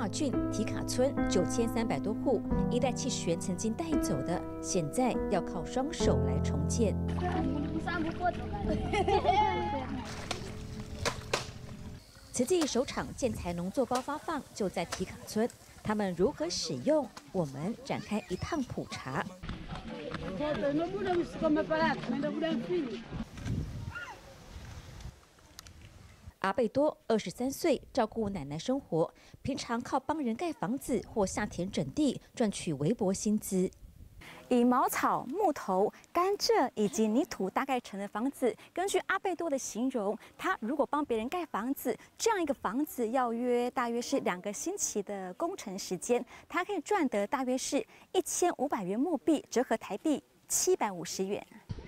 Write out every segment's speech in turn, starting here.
瓦郡提卡村9300多户，一代气旋曾经带走的，现在要靠双手来重建。慈济首场建材农作包发放就在提卡村，他们如何使用？我们展开一趟普查。阿贝多23岁，照顾奶奶生活，平常靠帮人盖房子或下田整地赚取微薄薪资。以茅草、木头、甘蔗以及泥土大概成的房子，根据阿贝多的形容，他如果帮别人盖房子，这样一个房子要大约是2个星期的工程时间，他可以赚得大约是1500元墨币，折合台币750元。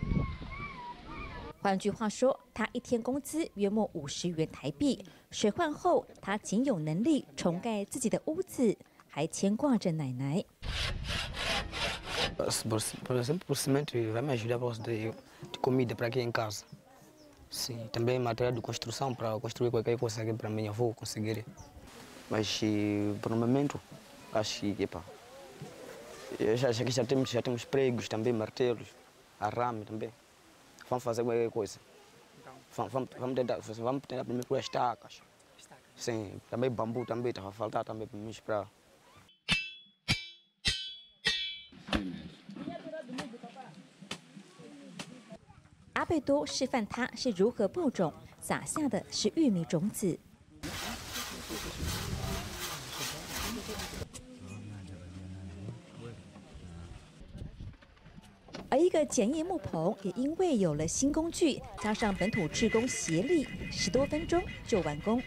换句话说，他一天工资约莫50元台币。水患后，他仅有能力重盖自己的屋子，还牵挂着奶奶。 Por exemplo, por cimento vai me ajudar para de comida para aqui em casa. Sim, também material de construção para construir qualquer coisa aqui para minha avó conseguir. Mas por o momento, acho que epa, já temos pregos também, martelos, arame também. Vamos fazer qualquer coisa. Vamos tentar primeiro com as estacas. Sim, também bambu também, está a faltar também para me esperar. 阿贝多示范他是如何播种，撒下的是玉米种子。而一个简易木棚也因为有了新工具，加上本土志工协力，10多分钟就完工。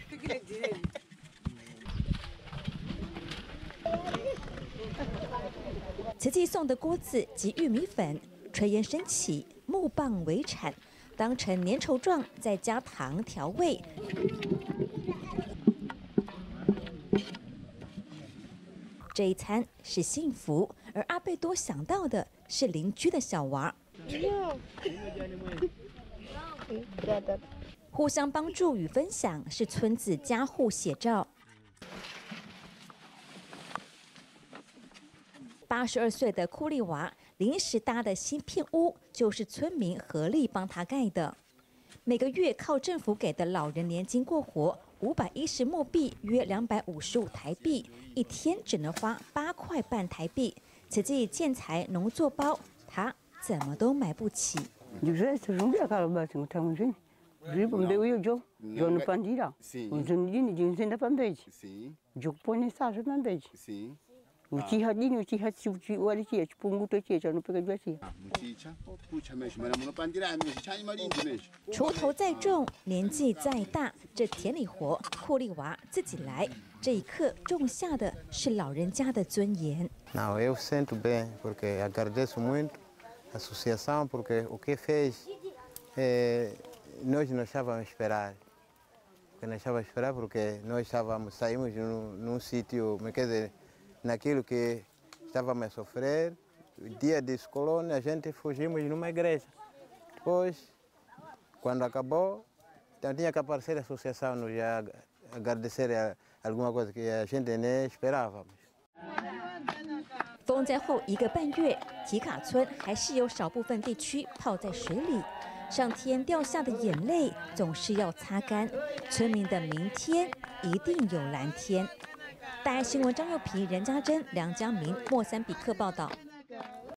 慈济送的锅子及玉米粉，炊烟升起，木棒围铲，当成粘稠状，再加糖调味。这一餐是幸福，而阿贝多想到的是邻居的小娃。互相帮助与分享是村子家户写照。82岁的库利娃临时搭的新片屋，就是村民合力帮他盖的。每个月靠政府给的老人年金过活，510墨币约255台币，一天只能花8块半台币。此际建材农作包，他怎么都买不起。锄头再重，年纪再大，这田里活库利娃自己来。这一刻种下的是老人家的尊严。 Não, eu sinto bem porque agradeço muito a associação porque o que fez nós não estávamos a esperar. Não estávamos a esperar porque nós saímos num sítio, quer dizer, naquilo que estávamos a sofrer, o dia de colônia, a gente fugimos numa igreja. Depois, quando acabou, então tinha que aparecer a associação, nos agradecer alguma coisa que a gente nem esperávamos. 风灾后1个半月，提卡村还是有少部分地区泡在水里，上天掉下的眼泪总是要擦干，村民的明天一定有蓝天。大爱新闻张佑平、任家珍、梁家明，莫桑比克报道。